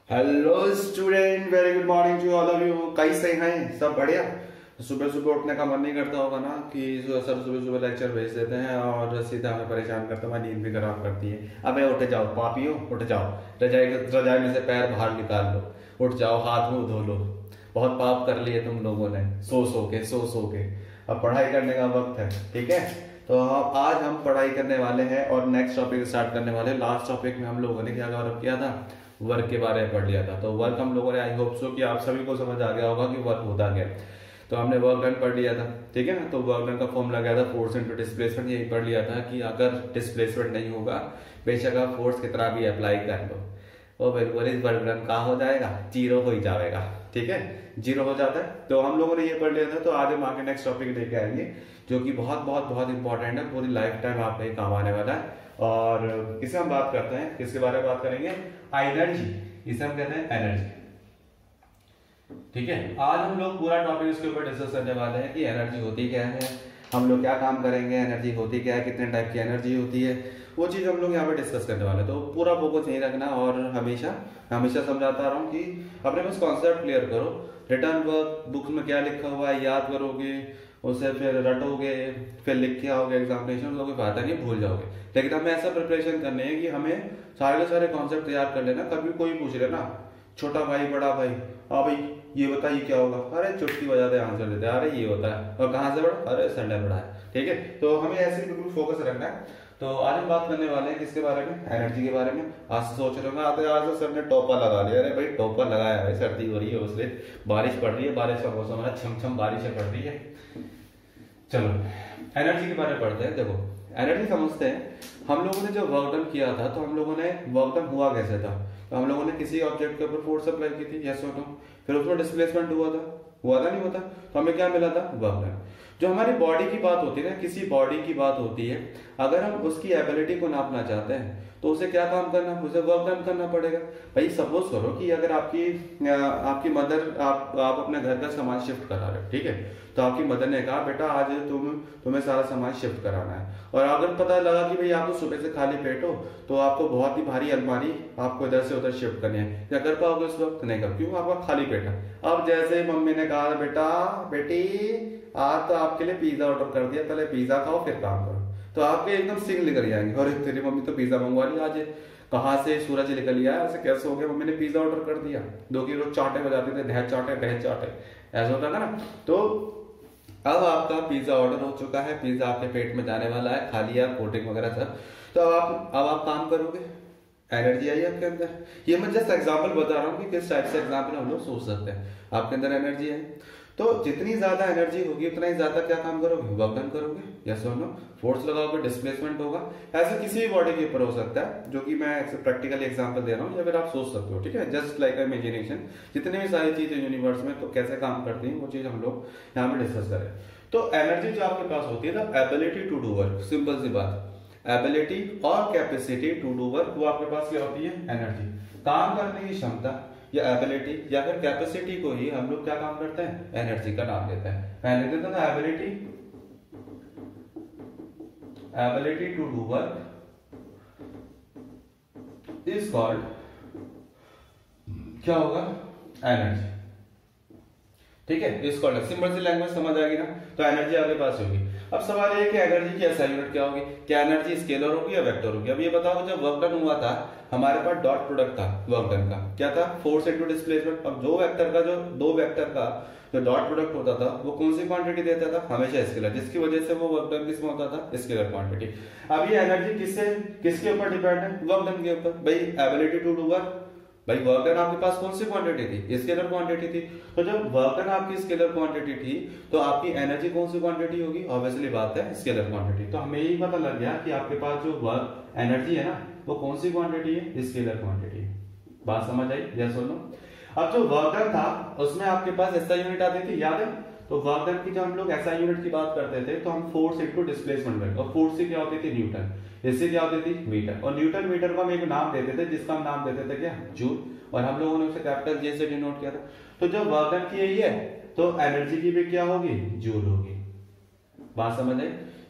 Hello student, very good morning to all of you. कैसे हैं? सब बढ़िया। सुबह सुबह उठने का मन नहीं करता होगा ना कि सर सुबह सुबह लेक्चर भेज देते हैं और सीधा हमें परेशान करते हैं, नींद भी खराब करती है। अबे उठ जाओ पापियो, उठ जाओ, रजाई में से पैर बाहर निकाल लो, उठ जाओ, हाथ मुंह धो लो। बहुत पाप कर लिए तुम लोगों ने सो सो के। अब पढ़ाई करने का वक्त है, ठीक है? तो आज हम पढ़ाई करने वाले हैं और नेक्स्ट टॉपिक स्टार्ट करने वाले हैं। लास्ट टॉपिक में हम लोगों ने क्या कवर किया था? वर्क के बारे में पढ़ लिया था। तो वर्क हम लोगों ने, आई होप सो कि आप सभी को समझ आ गया होगा कि वर्क होता क्या। तो हमने वर्क डन पढ़ लिया था, ठीक है ना? तो वर्क डन का फॉर्मूला क्या था? Force into displacement. यही पढ़ लिया था कि अगर डिस्प्लेसमेंट नहीं होगा, बेशक आप फोर्स कितना भी अप्लाई कर लो, वो बिल्कुल इस वर्क डन का हो जाएगा, जीरो हो ही जाएगा, ठीक है? जीरो हो जाता है। तो हम लोगों ने ये पढ़ लिया था। तो आज हम आगे नेक्स्ट टॉपिक लेके आएंगे जो कि बहुत बहुत बहुत इंपॉर्टेंट है, पूरी लाइफ टाइम आप नहीं काम आने वाला है। और इसे हम बात करते हैं, किसके बारे में बात करेंगे? एनर्जी। इसे हम कहते हैं एनर्जी, ठीक है? आज हम लोग पूरा टॉपिक इसके ऊपर डिस्कस करने वाले हैं कि एनर्जी होती क्या है, हम लोग क्या काम करेंगे, एनर्जी होती क्या है, कितने टाइप की एनर्जी होती है, वो चीज हम लोग यहाँ पे डिस्कस करने वाले हैं। तो पूरा फोकस यही रखना और हमेशा हमेशा समझाता रहा हूँ कि अपने बस कॉन्सेप्ट क्लियर करो। रिटर्न वर्क बुक में क्या लिखा हुआ है याद करोगे, उसे फिर रटोगे, फिर लिख के आओगे एग्जामिनेशन, तो कोई फायदा नहीं, भूल जाओगे। लेकिन हमें ऐसा प्रिपरेशन करनी है कि हमें सारे के सारे कॉन्सेप्ट तैयार कर लेना। कभी कोई पूछ लेना, छोटा भाई बड़ा भाई, हाँ भाई ये बताइए क्या होगा, अरे चुटकी बजा दे आंसर देते, अरे ये होता है, और कहाँ से बड़ा, अरे संडे बड़ा है, ठीक है? तो हमें ऐसे बिल्कुल फोकस रखना है। तो आज हम बात करने वाले हैं किसके बारे में? एनर्जी के बारे में। आज से सोच रहे होंगे आते आज तो सर ने टोपा लगा लिया। अरे भाई टोपा लगाया है, सर्दी हो रही है, उससे बारिश पड़ रही है, बारिश का मौसम है, छम छम बारिशें पड़ रही है। चलो एनर्जी के बारे में पढ़ते हैं। देखो एनर्जी समझते हैं। हम लोगों ने जब वर्क डन किया था तो हम लोगों ने वर्क डन हुआ कैसे था? तो हम लोगों ने किसी ऑब्जेक्ट के ऊपर फोर्स अप्लाई की थी, यस और नो। फिर उसमें डिस्प्लेसमेंट हुआ था नहीं होता? तो हमें क्या मिला था? Work done. जो हमारी बॉडी की बात होती है ना, किसी बॉडी की बात होती है, अगर हम उसकी एबिलिटी को नापना चाहते हैं तो उसे क्या काम करना? उसे वर्क डन करना पड़ेगा। भाई सपोज करो कि अगर आपकी मदर, आप अपने घर का सामान शिफ्ट करा रहे हो, ठीक है? तो आपकी मदर ने कहा बेटा आज तुम्हें सारा सामान शिफ्ट कराना है, और अगर पता लगा कि भाई आपको सुबह से खाली पेट हो तो आपको बहुत ही भारी अलमारी आपको इधर से उधर शिफ्ट करनी है, क्या कर पाओगे उस वक्त? नहीं कर, क्यों? आपका खाली पेट है। अब जैसे मम्मी ने कहा बेटा बेटी आज तो आपके लिए पिज्जा ऑर्डर कर दिया, पहले पिज्जा खाओ फिर काम करो, तो आपके एकदम सिंग निकल जाएंगे, और तेरी मम्मी तो पिज्जा मंगवा लिया आज, कहाँ से सूरज निकल लिया है, ऐसे कैसे हो गया? मम्मी ने पिज्जा ऑर्डर कर दिया। दो की रोज चाटे बजाते थे, दह चाटे ऐसा होता था ना। तो अब आपका पिज्जा ऑर्डर हो चुका है, पिज्जा आपके पेट में जाने वाला है, खा लिया, कोटिंग वगैरह सब। तो अब आप काम करोगे, एनर्जी आई आपके अंदर। ये मैं जस्ट एग्जांपल बता रहा हूँ कि किस टाइप से एग्जांपल हम लोग सोच सकते हैं। आपके अंदर एनर्जी है, तो जितनी ज्यादा एनर्जी होगी उतना ही ज्यादा क्या काम करोगे? वर्क डन करोगे, यस और नो। फोर्स लगाओगे, डिस्प्लेसमेंट होगा। ऐसे किसी भी बॉडी के ऊपर हो सकता है, जो कि मैं प्रैक्टिकली एग्जांपल दे रहा हूँ, या फिर आप सोच सकते हो, ठीक है? Just like imagination. जितनी भी सारी चीजें यूनिवर्स में तो कैसे काम करती हैं वो चीज हम लोग यहाँ पे डिस्कस करें। तो एनर्जी जो आपके पास होती है ना, ability to do work, simple सी बात, एबिलिटी और कैपेसिटी टू डू वर्क, वो आपके पास क्या होती है? एनर्जी। काम करने की क्षमता या एबिलिटी या फिर कैपेसिटी को ही हम लोग क्या काम करते हैं? एनर्जी का नाम देते हैं। पहले देते हैं ability to do work is called, क्या होगा? एनर्जी, ठीक है? इस कॉल्ड, सिंपल सी लैंग्वेज समझ आएगी ना? तो एनर्जी आपके पास होगी। अब सवाल ये है कि एनर्जी की एसआई यूनिट क्या होगी? क्या एनर्जी स्केलर होगी या वेक्टर होगी? अब ये बताओ, जब वर्क डन हुआ था हमारे पास डॉट प्रोडक्ट था वर्क डन का, क्या था? Force into displacement. अब दो वेक्टर का जो डॉट प्रोडक्ट होता था वो कौन सी क्वांटिटी देता था? हमेशा स्केलर, जिसकी वजह से वो वर्क डन किसमें होता था? Scalar quantity. अब ये एनर्जी किसके ऊपर डिपेंड है? वर्क डन के ऊपर। भाई एबिलिटी टू डू वर्क, भाई वर्क डन आपके पास कौन सी क्वांटिटी थी? स्केलर क्वांटिटी थी। तो जब वर्क डन आपकी स्केलर क्वांटिटी थी तो आपकी एनर्जी कौन सी क्वांटिटी होगी? ऑब्वियसली बात है स्केलर क्वांटिटी। तो हमें यही पता लग गया कि आपके पास जो वर्क एनर्जी है ना, वो कौन सी क्वांटिटी है? Scalar quantity. बात समझ आई? यस और नो। अब जो वर्क डन था उसमें आपके पास एसआई यूनिट आती थी, याद है? तो वर्क डन की जब हम लोग एसआई यूनिट की बात करते थे तो हम फोर्स इनटू डिस्प्लेसमेंट में, और फोर्स से क्या होती थी? न्यूटन। इससे क्या होती थी? मीटर। और न्यूटन मीटर को हम एक नाम देते थे, जिसका हम नाम देते थे क्या? जूल। और हम लोगों ने उसे कैपिटल जे से डिनोट किया था। तो जब वर्क डन की यही है तो एनर्जी की भी क्या होगी? जूल होगी। बात समझ आई?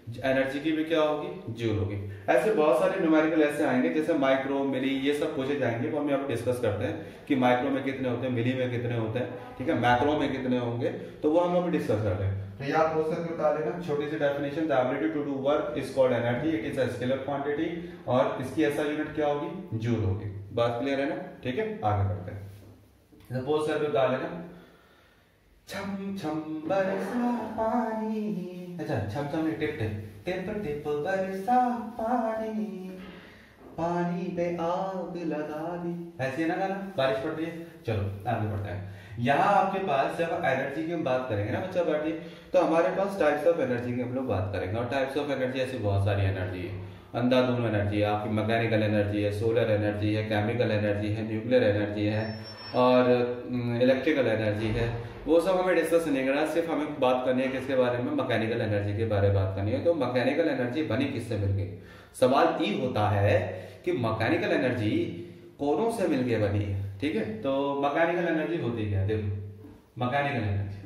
एनर्जी की भी क्या होगी, जूल होगी। ऐसे बहुत सारे न्यूमेरिकल ऐसे आएंगे जैसे माइक्रो, मिली, ये सब पूछे जाएंगे, वो हम यहाँ पे डिस्कस करते हैं कि माइक्रो में कितने होते हैं, मिली में कितने होते हैं, ठीक है, मैक्रो में कितने होंगे, तो वो हम अभी डिस्कस करते हैं। तो ये आप क्वेश्चन में बता देना, छोटी सी definition, the ability to do work is called energy, it is a scalar quantity, और इसकी ऐसा यूनिट क्या होगी, जूल होगी। बात क्लियर है ना, ठीक है, आगे बढ़ते हैं। सपोज कर बता लेना, छम छम बरसा पानी, अच्छा छम छम टिप टिप टिप टिप बरसा पानी, पानी पे आग लगा दी, ऐसे है ना गाना, बारिश पड़ रही है। चलो आगे बढ़ते हैं। यहाँ आपके पास जब एनर्जी की हम बात करेंगे ना बच्चा बैठी, तो हमारे पास टाइप्स ऑफ एनर्जी की हम लोग बात करेंगे, और टाइप्स ऑफ एनर्जी ऐसी बहुत सारी एनर्जी है। अंधाधुंध एनर्जी है आपकी, मैकेनिकल एनर्जी है, सोलर एनर्जी है, केमिकल एनर्जी है, न्यूक्लियर एनर्जी है, और इलेक्ट्रिकल एनर्जी है। वो सब हमें डिस्कस नहीं करना, सिर्फ हमें बात करनी है किसके बारे में, मैकेनिकल एनर्जी के बारे में बात करनी है। तो मैकेनिकल एनर्जी बनी किससे मिल गई, सवाल ये होता है कि मैकेनिकल एनर्जी कौनों से मिलके बनी है, ठीक है। तो मैकेनिकल एनर्जी होती क्या, देखो मैकेनिकल एनर्जी,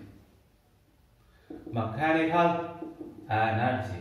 मैकेनिकल एनर्जी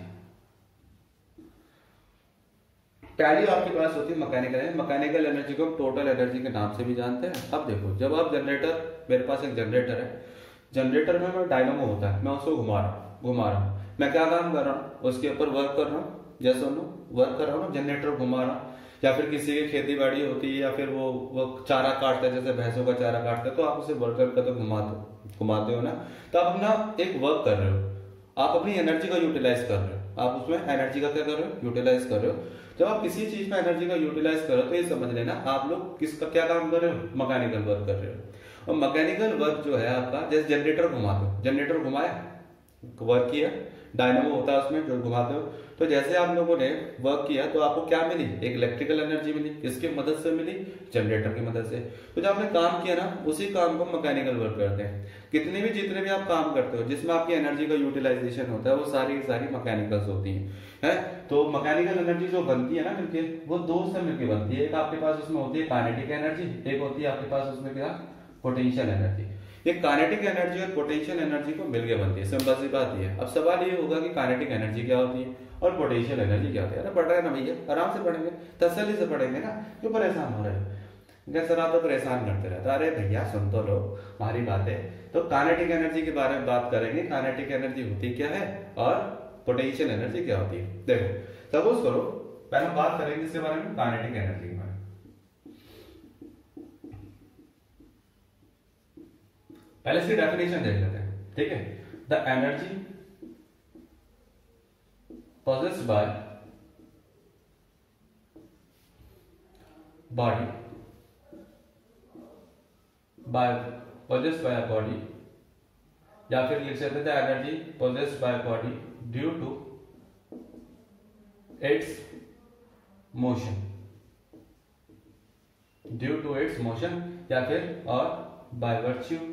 पहली आपके पास होती है मैकेनिकल एनर्जी। मैकेनिकल एनर्जी को टोटल एनर्जी के नाम से भी जानते हैं। अब देखो, जब आप जनरेटर, मेरे पास एक जनरेटर है, जनरेटर में मैं डायनामो होता है, मैं उसको घुमा रहा हूँ, मैं क्या काम कर रहा हूँ, उसके ऊपर वर्क कर रहा हूँ, जैसे वर्क कर रहा हूँ, जनरेटर घुमा रहा हूँ। या फिर किसी की खेती बाड़ी होती है, या फिर वो चारा काटता है, जैसे भैंसों का चारा काटता है, तो आप उसे वर्कर का तो घुमाते हो ना, तो आप अपना एक वर्क कर रहे हो, आप अपनी एनर्जी का यूटिलाइज कर रहे हो, आप उसमें एनर्जी का क्या कर रहे हो, यूटिलाइज कर रहे हो। जब आप किसी चीज में एनर्जी का यूटिलाइज कर रहे हो, तो ये समझ लेना आप लोग किसका क्या काम कर रहे हो, मैकेनिकल वर्क कर रहे हो। और मैकेनिकल वर्क जो है आपका, जैसे जनरेटर घुमाते हो, जनरेटर घुमाया, वर्क किया, डायनामो होता है उसमें जो घुमाते हो, तो जैसे आप लोगों ने वर्क किया तो आपको क्या मिली, एक इलेक्ट्रिकल एनर्जी मिली, किसकी मदद से मिली, जनरेटर की मदद से। तो जब आपने काम किया ना, उसी काम को मैकेनिकल वर्क करते हैं। जितने भी आप काम करते हो जिसमें आपकी एनर्जी का यूटिलाइजेशन होता है, वो सारी की सारी मैकेनिकल्स होती है। तो मैकेनिकल एनर्जी जो बनती है ना मिलके, वो दो से मिलके बनती है। एक आपके पास उसमें होती है काइनेटिक एनर्जी, एक होती है आपके पास उसमें क्या, पोटेंशियल एनर्जी। ये काइनेटिक एनर्जी और पोटेंशियल एनर्जी को मिलके बनती है, सिंपल सी बात ये है। अब सवाल ये होगा कि काइनेटिक एनर्जी क्या होती है और पोटेंशियल एनर्जी क्या होती है। अरे पढ़ रहे हैं ना भैया, आराम से पढ़ेंगे, तसल्ली से पढ़ेंगे ना, क्यों परेशान हो रहे हो, सर आप तो परेशान करते रहते। अरे भैया सुन तो लो हमारी बातें। तो काइनेटिक एनर्जी के बारे में बात करेंगे, काइनेटिक एनर्जी होती क्या है और पोटेंशियल एनर्जी क्या होती है। देखो सपोज करो, पहले हम बात करेंगे इसके बारे में, काइनेटिक एनर्जी के बारे में। पहले इसकी डेफिनेशन देख लेते हैं, ठीक है। The energy possessed by body, possessed by a body, या फिर लिख सकते थे energy possessed by a body due to its motion, due to its motion, या फिर और by virtue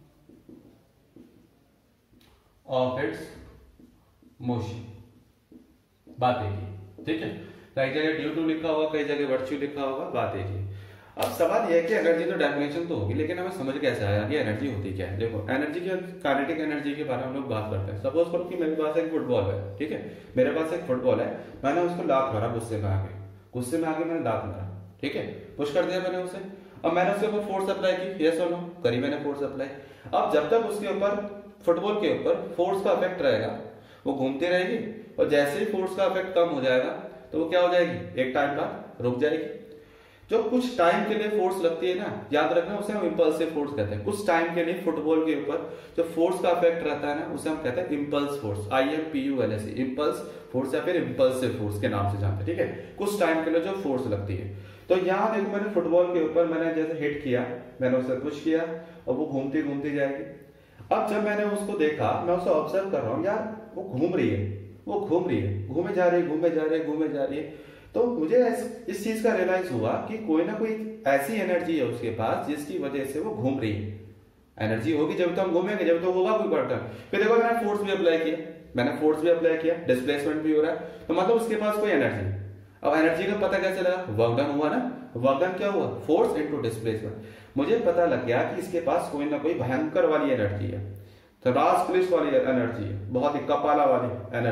of its motion। बात एक ही, ठीक है। कई जगह ड्यू टू लिखा होगा, कई जगह वर्च्यू लिखा होगा, बात एक ही। अब सवाल यह है कि एनर्जी तो डेफिनेशन तो होगी, लेकिन हमें समझ कैसे आया कि एनर्जी होती क्या है। देखो एनर्जी की, काइनेटिक एनर्जी के बारे में हम लोग बात करते हैं। सपोज करो कि मेरे पास एक फुटबॉल है, ठीक है, मेरे पास एक फुटबॉल है, मैंने उसको लात मारा, गुस्से में आके मैंने लात मारा, ठीक है, पुश कर दिया मैंने उसे। अब मैंने उसके ऊपर फोर्स अप्लाई की, यस और नो, करी मैंने फोर्स अप्लाई। अब जब तक उसके ऊपर, फुटबॉल के ऊपर फोर्स का इफेक्ट रहेगा, वो घूमती रहेगी, और जैसे ही फोर्स का इफेक्ट कम हो जाएगा तो वो क्या हो जाएगी, एक टाइम बाद रुक जाएगी। जो कुछ टाइम के लिए फोर्स लगती है ना, याद रखना, उसे हम इंपल्सिव फोर्स कहते हैं। कुछ टाइम के लिए फुटबॉल के ऊपर जो फोर्स का इफेक्ट रहता है ना, उसे हम कहते हैं impulse force, IMPULS, impulse force या फिर इंपल्सिव फोर्स के नाम से जानते हैं, ठीक है। कुछ टाइम के लिए जो फोर्स लगती है। तो यहाँ देखो, मैंने फुटबॉल के ऊपर मैंने जैसे हिट किया, मैंने उसे पुश किया और वो घूमती घूमती जाएगी। अब जब मैंने उसको देखा, मैं उसे ऑब्जर्व कर रहा हूँ, यार वो घूम रही है, घूमे जा रही है। तो मुझे इस चीज का रियलाइज हुआ कि कोई ना कोई ऐसी एनर्जी है उसके पास जिसकी वजह से वो घूम रही है। एनर्जी होगी जब तो हम घूमेंगे, जब तो होगा कोई बर्तन। फिर देखो मैंने फोर्स भी अप्लाई किया, डिस्प्लेसमेंट भी हो रहा है, तो मतलब उसके पास कोई एनर्जी। अब एनर्जी का पता कैसे लगा, वर्क डन हुआ ना, वर्क डन क्या हुआ, फोर्स इनटू डिस्प्लेसमेंट। मुझे पता लग गया कि इसके पास कोई ना कोई भयंकर वाली एनर्जी है, तो रास पुलिस वाली एनर्जी है, बहुत ही कपाला वाली एनर्जी।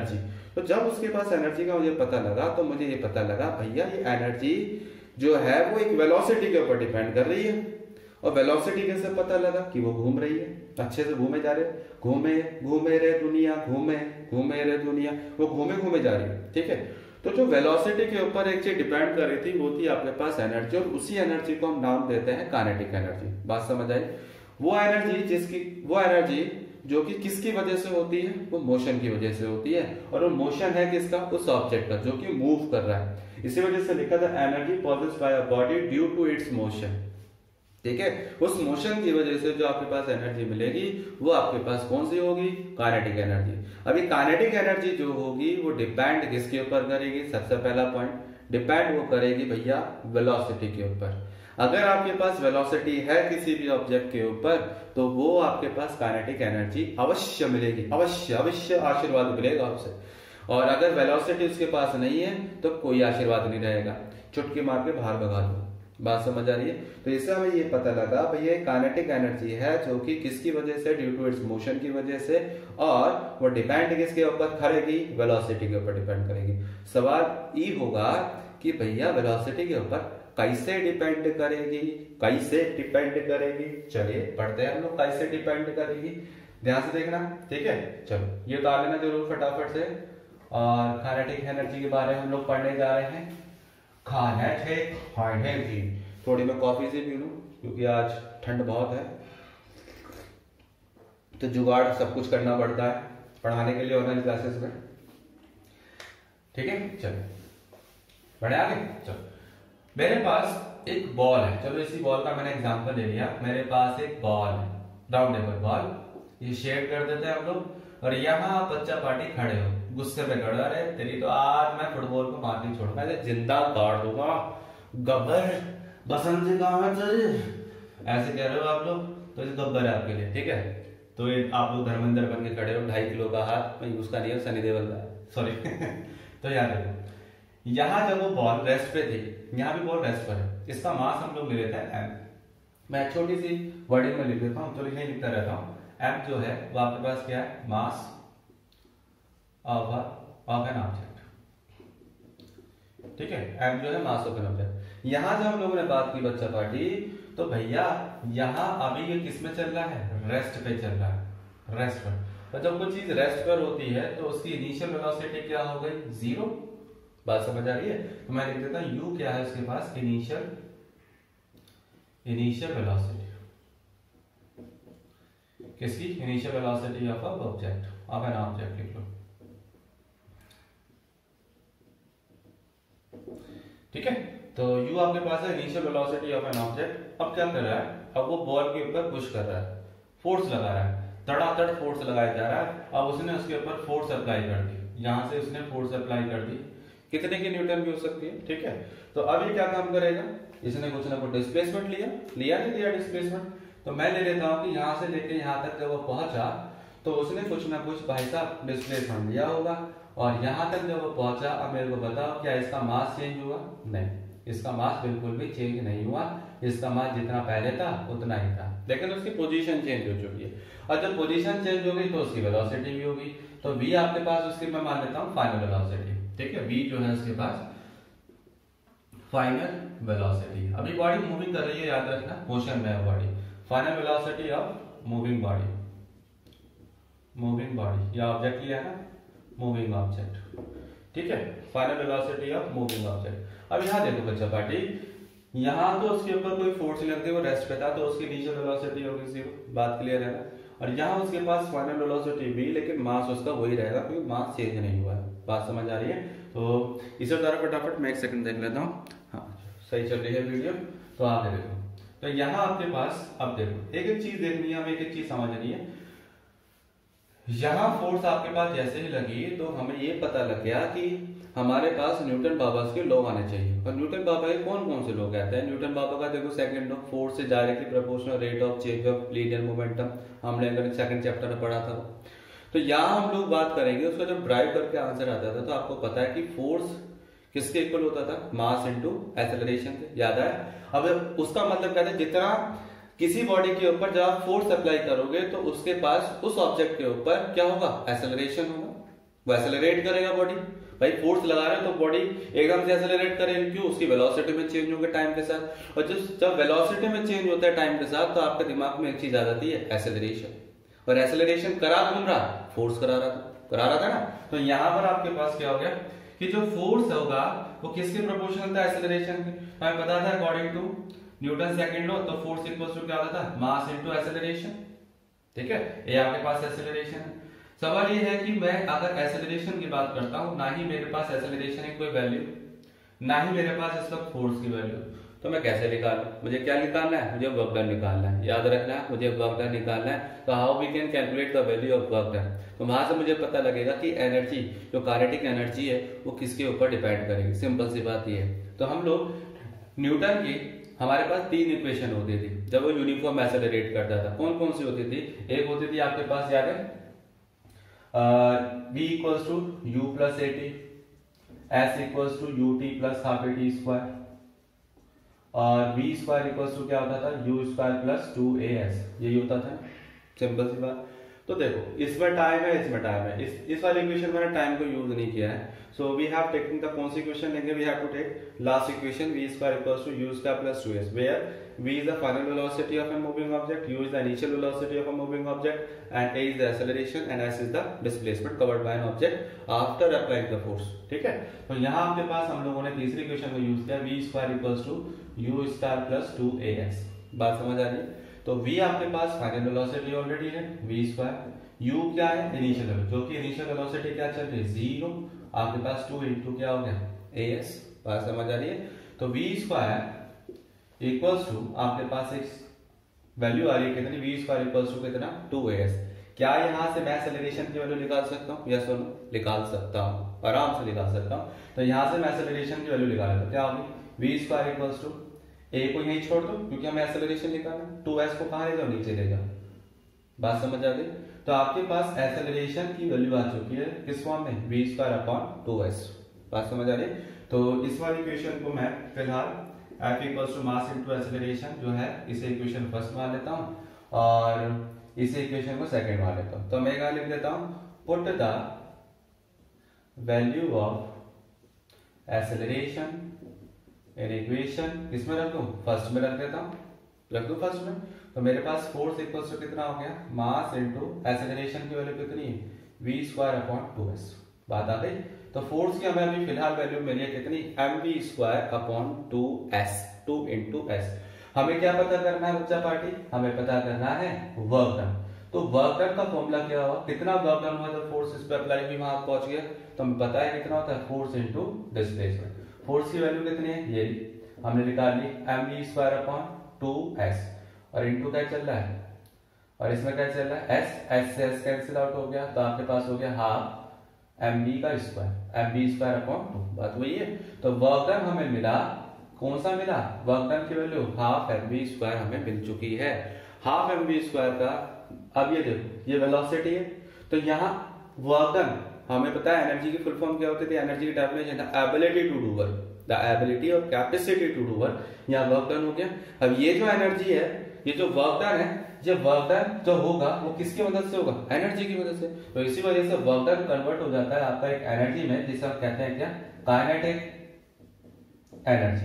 तो जब उसके पास एनर्जी का मुझे पता लगा तो मुझे ये पता लगा भैया ये एनर्जी जो है वो एक वेलोसिटी के ऊपर डिपेंड कर रही है। और वेलोसिटी कैसे पता लगा कि वो घूम रही है, अच्छे से घूमे जा रहे, घूमे घूमे रे दुनिया, घूमे घूमे रे दुनिया, वो घूमे घूमे जा रही है। ठीक है, तो जो वेलोसिटी के ऊपर एक चीज डिपेंड कर रही थी वो थी आपके पास एनर्जी, और उसी एनर्जी को हम नाम देते हैं काइनेटिक एनर्जी। बात समझ आई? वो एनर्जी जो कि किसकी वजह से होती है, वो मोशन की वजह से होती है, और वो मोशन है किसका, उस ऑब्जेक्ट का जो कि मूव कर रहा है। इसी वजह से लिखा था energy possessed by a body due to its motion. ठीक है, उस मोशन की वजह से जो आपके पास एनर्जी मिलेगी वो आपके पास कौन सी होगी, काइनेटिक एनर्जी। अभी काइनेटिक एनर्जी जो होगी वो डिपेंड किसके ऊपर करेगी, सबसे पहला पॉइंट डिपेंड वो करेगी भैया वेलोसिटी के ऊपर। अगर आपके पास वेलोसिटी है किसी भी ऑब्जेक्ट के ऊपर तो वो आपके पास काइनेटिक एनर्जी अवश्य मिलेगी, अवश्य अवश्य आशीर्वाद मिलेगा आपसे। और अगर वेलोसिटी उसके पास नहीं है तो कोई आशीर्वाद नहीं रहेगा, चुटकी मार के बाहर भगा दो। बात समझ आ रही है? तो इससे हमें ये पता लगा भैया काइनेटिक एनर्जी है जो कि किसकी वजह से, ड्यू टू इट्स मोशन की वजह से, और वो डिपेंड किसके ऊपर करेगी, वेलोसिटी के ऊपर डिपेंड करेगी। सवाल ये होगा कि भैया वेलोसिटी के ऊपर कैसे डिपेंड करेगी, कैसे डिपेंड करेगी। चलिए पढ़ते हैं हम लोग कैसे डिपेंड करेगी, ध्यान से देखना। ठीक है, चलो ये तो आ लेना जरूर फटाफट से। और काइनेटिक एनर्जी के बारे में हम लोग पढ़ने जा रहे हैं। काइनेटिक एनर्जी, थोड़ी मैं कॉफी से पी लूं क्योंकि आज ठंड बहुत है, तो जुगाड़ सब कुछ करना पड़ता है पढ़ाने के लिए ऑनलाइन क्लासेस में। ठीक है, चलो बढ़े आगे। चलो मेरे पास एक बॉल है, चलो इसी बॉल का मैंने एग्जांपल ले लिया। मेरे पास एक बॉल है, राउंडेबल बॉल, ये शेड कर देते हैं हम लोग। और यहाँ बच्चा पार्टी खड़े हो, गुस्से में खड़े, अरे तेरी तो आज मैं फुटबॉल को मार नहीं छोड़ूंगा, जिंदा काट दूंगा, गब्बर बसंत जी कहाँ है तेरे, ऐसे कह रहे हो आप लोग, तो ये गब्बर है आपके लिए। ठीक है, तो ये आप लोग धर्मेंद्र बन के खड़े हो, 2.5 किलो का हाथ, मैं उसका नहीं है, सनी देओल का है, सॉरी। तो यार देखो, यहाँ जब वो बॉल रेस्ट पे थी, यहाँ भी बॉल रेस्ट पर है, इसका मास हम लोग ले लेते हैं एम। मैं छोटी सी वर्डिंग में लिख देता हूँ, तो लिखने लिखता रहता हूँ। एम जो है वो आपके पास क्या है, मास ऑफ एन ऑब्जेक्ट। ठीक है, एम जो है मास ऑफ एन ऑब्जेक्ट। यहां जब हम लोगों ने बात की बच्चा पार्टी, तो भैया यहाँ अभी ये किस में चल रहा है, रेस्ट पे चल रहा है, रेस्ट पर। तो जब कोई चीज रेस्ट पर होती है तो उसकी इनिशियल वेलोसिटी क्या हो गई, 0। बात समझ आ रही है? तो मैं लिख देता हूं u क्या है उसके पास, इनिशियल वेलोसिटी, किसकी, initial velocity of a object, of an object लिख लो। ठीक है, तो u आपके पास है initial velocity of an object. अब क्या कर रहा है, अब वो बॉल के ऊपर पुश कर रहा है, फोर्स लगा रहा है, तड़ातड़ फोर्स लगाया जा रहा है। अब उसने उसके ऊपर फोर्स अप्लाई कर दी, यहां से उसने फोर्स अप्लाई कर दी, कितने की न्यूटन भी हो सकती है। ठीक है, तो अब ये क्या काम करेगा, इसने कुछ ना कुछ डिस्प्लेसमेंट लिया नहीं लिया डिस्प्लेसमेंट, तो मैं ले लेता हूं कि यहां से लेके यहां तक जब वो पहुंचा तो उसने कुछ ना कुछ भाई साहब डिस्प्लेसमेंट लिया होगा। और यहां तक जब वो पहुंचा, अब मेरे को बताओ क्या इसका मास चेंज हुआ, नहीं, इसका मास बिल्कुल भी चेंज नहीं हुआ, इसका मास जितना पहले था उतना ही था, लेकिन उसकी पोजीशन चेंज हो चुकी है। और जब पोजीशन चेंज हो गई तो उसकी वेलोसिटी भी होगी। तो v आपके पास उसकी मैं मान लेता हूं फाइनल वेलोसिटी। ठीक है, v जो है उसके पास फाइनल वेलोसिटी। अभी बॉडी मूविंग कर रही है, याद रखना, मोशन में है body. Final velocity of moving body, moving body, या ऑब्जेक्ट लिया है ना, मूविंग ऑब्जेक्ट। ठीक है, final velocity of moving object. अब यहाँ देखो बच्चा पार्टी, यहाँ तो उसके ऊपर कोई फोर्स नहीं लगती, वो रेस्ट पे था, तो उसकी इनिशियल वेलोसिटी होगी 0। बात क्लियर है ना? और यहाँ उसके पास फाइनल वेलोसिटी v, लेकिन मास उसका वही रहेगा क्योंकि मास चेंज नहीं हुआ है। बात समझ आ रही है? तो इसे द्वारा फटाफट मैं 1 सेकंड देख लेता हूँ। हाँ, सही चल रही है वीडियो, तो आगे देखो। तो यहाँ आपके पास, अब देखो एक एक चीज देखनी है, हमें एक एक चीज समझनी है। यहाँ फोर्स आपके पास जैसे ही लगी तो हमें ये पता लग गया कि हमारे पास न्यूटन बाबा के लॉ आने चाहिए। और न्यूटन बाबा के कौन कौन से लॉ कहते हैं? न्यूटन बाबा का देखो सेकंड लॉ, फोर्स से directly proportional rate of change of linear momentum, हमने अगर सेकंड चैप्टर में पढ़ा था। तो यहाँ हम लोग बात करेंगे, उसका जब ड्राइव करके आंसर आता था तो आपको पता है कि फोर्स किसके इक्वल होता था, मास इंटू एक्सेलरेशन, याद है? अब उसका मतलब कहते हैं जितना किसी बॉडी के ऊपर जब आप फोर्स अप्लाई करोगे तो उसके पास उस ऑब्जेक्ट के ऊपर क्या होगा, एक्सेलरेशन होगा। वो एक्सेलरेट करेगा बॉडी। भाई फोर्स लगा रहे हो तो बॉडी एकदम से एक्सेलरेट करेगी, क्यों? उसकी वेलोसिटी में चेंज होगा टाइम के साथ। और जब वेलोसिटी में चेंज होता है टाइम के साथ तो आपके दिमाग में एक चीज आ जाती है, एक्सेलरेशन। और एक्सेलरेशन करा कौन रहा? फोर्स करा रहा था ना। तो यहां पर आपके पास क्या हो गया कि जो फोर्स होगा वो किसके प्रोपोर्शनल था? एक्सेलरेशन के। हमें पता था according to Newton second law तो फोर्स इक्वल्स टू क्या होता था? Mass into acceleration. ठीक है, ये आपके पास एक्सेलरेशन है। सवाल ये है कि मैं अगर एक्सेलरेशन की बात करता हूं, ना ही मेरे पास एक्सेलरेशन की कोई वैल्यू, ना ही मेरे पास इस वक्त फोर्स की वैल्यू, तो मैं कैसे निकालूं? मुझे क्या निकालना है? मुझे वर्क डन निकालना है। याद रखना है, मुझे वर्क डन निकालना है। तो how we can calculate the value of work done? तो वहां से मुझे पता लगेगा कि एनर्जी, जो काइनेटिक एनर्जी है, वो किसके ऊपर डिपेंड करेगी। सिंपल सी बात ये है। तो हम लोग न्यूटन की, हमारे पास 3 इक्वेशन होती थी जब वो यूनिफॉर्म एक्सेलरेट करता था। कौन कौन सी होती थी? एक होती थी आपके पास, याद है, v equals to u plus a t, s equals to u t plus half a t square, और v स्क्वायर इक्वल्स टू क्या होता था? u square plus 2as। यही होता था, सिंपल सी बात। तो देखो, इसमें टाइम है, इसमें टाइम है। इस वाली इक्वेशन में टाइम को यूज नहीं किया है। So we have taken the कौन सी इक्वेशन लेंगे? We have to take last equation, v square equals to u square plus 2s, where v is the final velocity of a moving object, u is the initial velocity of a moving object, and a is the acceleration and s is the displacement covered by an object after applying the force। ठीक है, तो यहाँ आपके पास हम लोगों ने तीसरी equation को यूज किया, v square equals to u square plus 2as। बात समझ आ रही है? तो v आपके पास फाइनल वेलोसिटी ऑलरेडी है, v स्क्वायर, u क्या है? इनिशियल वेलोसिटी, जो कि इनिशियल वेलोसिटी क्या चल रही है? 0। आपके पास 2 इंटू क्या हो गया? as। बात समझ आ रही है? तो v स्क्वायर इक्वल्स टू आपके पास एक वैल्यू आ रही है कितनी? v स्क्वायर इक्वल्स टू कितना? 2as। क्या यहां से मैं एक्सेलरेशन की वैल्यू निकाल सकता हूं? यस और नो? निकाल सकता हूं, आराम से निकाल सकता हूं। तो यहां से मैं एक्सेलरेशन की वैल्यू निकाल लेता हूं। क्या होगी? v square equals to, a को यहीं छोड़ दो क्योंकि हमें एक्सेलरेशन निकालना है। 2s को कहां ले जाओ? नीचे ले जाओ। बात समझ आ गई? तो आपके पास एक्सेलरेशन की वैल्यू आ चुकी है किस फॉर्म में? v square upon 2s। बात समझ आ रही? तो इस वाली इक्वेशन को मैं फिलहाल F equals to mass into acceleration जो है, इसे इक्वेशन फर्स्ट मान लेता हूं और इसे इक्वेशन को सेकंड मान लेता हूं। तो मैं क्या लिख देता हूं? Put the value of acceleration in equation, किसमें रख दूं? फर्स्ट में रख देता हूं, रख दूं फर्स्ट में। तो मेरे पास फोर्स इक्वल्स टू कितना हो गया? मास इनटू एक्सेलरेशन की वैल्यू कितनी है? v square upon 2s। बात आ गई? तो फोर्स की हमें अभी फिलहाल वैल्यू मिली है कितनी? mv square upon 2s, 2 into s। हमें क्या पता करना है बच्चा पार्टी? हमें पता करना है वर्क डन। तो वर्क डन का फॉर्मूला क्या हुआ? कितना वर्क डन हुआ जब फोर्स इस पर अप्लाई हुई, वहां पहुंच गया? तो हमें पता है कितना होता है? Force into displacement. फोर्स की वैल्यू कितनी है? ये हमने निकाल ली, mv स्क्वायर अपॉन 2s, और इंटू क्या चल रहा है? और इसमें क्या चल रहा है? s से s कैंसिल आउट हो गया, तो आपके पास हो गया हाफ mv का स्क्वायर, mv स्क्वायर अपॉन 2। बात वही है। तो वर्क डन हमें मिला, कौन सा मिला? वर्क डन की वैल्यू हाफ mv स्क्वायर हमें मिल चुकी है। हाफ mv स्क्वायर का, अब ये देखो, ये वेलोसिटी है, तो यहाँ वर्क डन हमें पता है एनर्जी की फुल फॉर्म क्या होती थी? एनर्जी की definition ability to do work, the ability और कैपेसिटी टू डू वर्क। यहाँ वर्क डन हो गया। अब ये जो एनर्जी है, ये जो वर्क डन है, ये वर्क डन जो होगा वो किसकी मदद से होगा? एनर्जी की मदद से। तो इसी वजह से वर्क डन कन्वर्ट हो जाता है आपका एक एनर्जी में, जिसे हम कहते हैं क्या? Kinetic energy.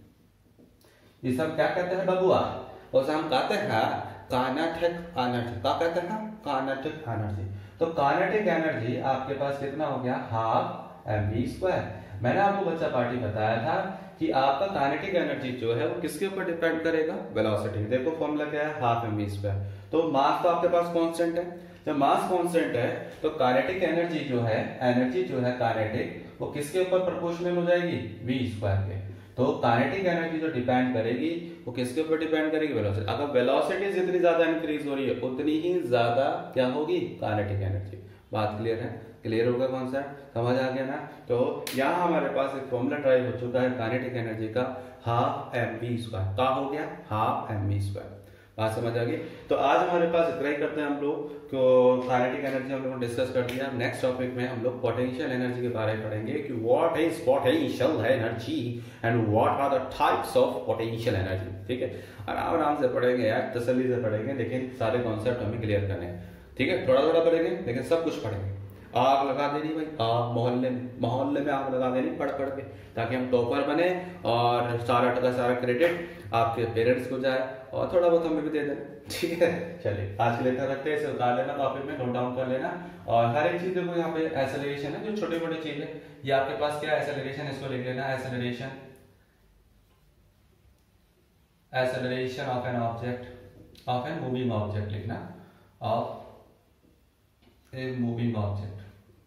जिसे हम क्या कहते हैं बबुआ? उसे हम कहते हैं काइनेटिक एनर्जी। क्या कहते हैं? Kinetic energy. तो काइनेटिक एनर्जी आपके पास कितना हो गया? Half mv square. मैंने आपको बच्चा पार्टी बताया था कि आपका काइनेटिक एनर्जी जो है वो किसके ऊपर डिपेंड करेगा? वेलोसिटी। देखो फॉर्मूला क्या है? Half mv square. तो मास तो आपके पास कांस्टेंट है। जब मास कांस्टेंट है तो काइनेटिक एनर्जी जो है, एनर्जी जो है काइनेटिक, वो किसके ऊपर प्रोपोर्शनल हो जाएगी? v स्क्वायर के। तो काइनेटिक एनर्जी जो डिपेंड करेगी वो किसके ऊपर डिपेंड करेगी? वेलोसिटी। अगर वेलोसिटी जितनी ज्यादा इंक्रीज हो रही है उतनी ही ज्यादा क्या होगी? Kinetic energy. बात क्लियर है? क्लियर होगा कॉन्सेप्ट? समझ आ गया ना? तो यहाँ हमारे पास एक फॉर्मूला ड्राइव हो चुका है काइनेटिक एनर्जी का, हाफ mv स्क्वायर। का हो गया? Half mv square. बात समझ आ गई? तो आज हमारे पास इतना ही करते हैं हम लोग। तो काइनेटिक एनर्जी हम लोगों ने डिस्कस कर दिया। नेक्स्ट टॉपिक में हम लोग पोटेंशियल एनर्जी के बारे में पढ़ेंगे कि what is potential energy and what are the types of potential energy. ठीक है, आराम आराम से पढ़ेंगे यार, तसल्ली से पढ़ेंगे, लेकिन सारे कॉन्सेप्ट हमें क्लियर करने हैं। ठीक है, थोड़ा थोड़ा पढ़ेंगे लेकिन सब कुछ पढ़ेंगे। आग लगा देनी भाई, आग मोहल्ले में आग लगा देनी पढ़ के, ताकि हम टॉपर बने और सारा टका सारा क्रेडिट आपके पेरेंट्स को जाए और थोड़ा बहुत हमें भी दे देना, ठीक है। चलिए आज के लेकर रखते हैं, इसे उतार लेना टॉपिक में, नोट डाउन कर लेना। और हर एक चीज देखो यहाँ पे एक्सेलरेशन है, जो छोटी मोटी चीज है ये आपके पास क्या है, एक्सेलरेशन, इसको लिख लेना acceleration, acceleration of an object, of an moving object लिखना, of a moving object,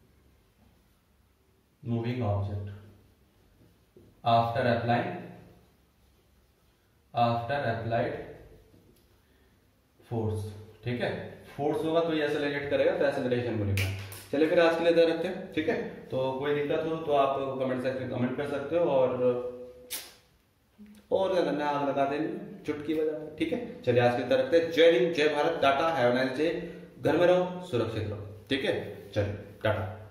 moving object after applied force, ठीक है। फोर्स होगा तो ये एक्सेलरेट करेगा, तो एक्सेलरेशन को लिखना। चलिए फिर आज के लिए दे रखते हैं, ठीक है। तो कोई दिक्कत हो तो आप कमेंट सेक्शन में कमेंट कर सकते हो, और क्या करना है, आग लगा देनी चुटकी बजा, ठीक है। चलिए आज की तरफ से Jai Hind, Jai Bharat, tata, have a nice day, घर में रहो, सुरक्षित रहो, ठीक है। चलिए टाटा।